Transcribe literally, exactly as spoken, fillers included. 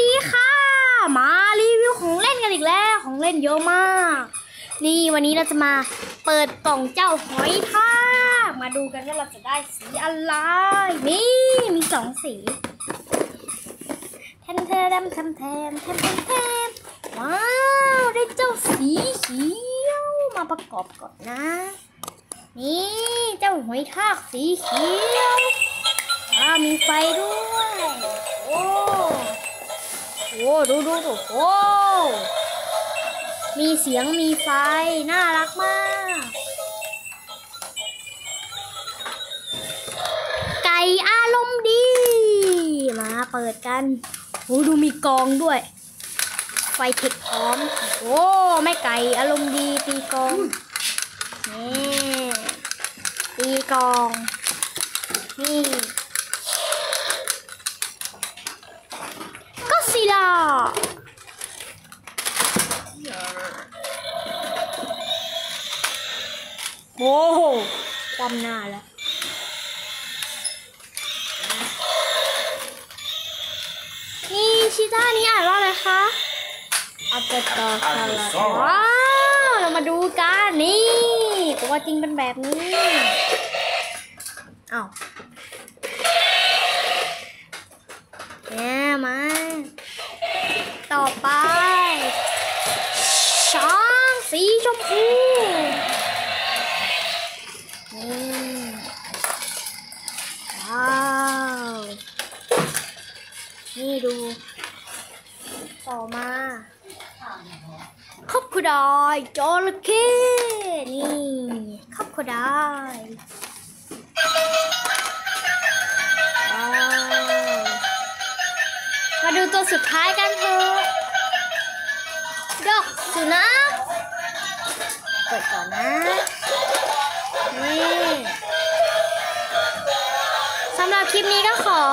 ดีค่ะมารีวิวของเล่นกันอีกแล้วของเล่นเยอะมากนี่วันนี้เราจะมาเปิดกล่องเจ้าหอยทากมาดูกันว่าเราจะได้สีอะไรนี่มีสองสีแทมแทมแทมแทมแทมแทมว้าวได้เจ้าสีเขียวมาประกอบก่อนนะนี่เจ้าหอยทากสีเขียวอ่ามีไฟด้วยโอ้โอ้ดูดูดูโอ้มีเสียงมีไฟน่ารักมากไก่อารมณ์ดีมาเปิดกันโอ้ดูมีกองด้วยไฟเทคพร้อมโอ้แม่ไก่อารมณ์ดีตีกองนี่ตีกองนี่ก็สิล่ะโอ้โหความหน้าแล้วนี่ชิต้านี้อ่านว่าอะไรคะอัปเดตต่อกันว้าวเรามาดูกันนี่ตัวจริงเป็นแบบนี้อ้าวเนี่ยมาต่อไปช้างสีชมพูนี่ว้าวนี่ดูต่อมาครอบครัวดอยจระเข้นี่ครอบครัวดอยมาดูตัวสุดท้ายกันเถอะดอกสุนัขเปิดก่อนนะนี่สำหรับคลิปนี้ก็ขอ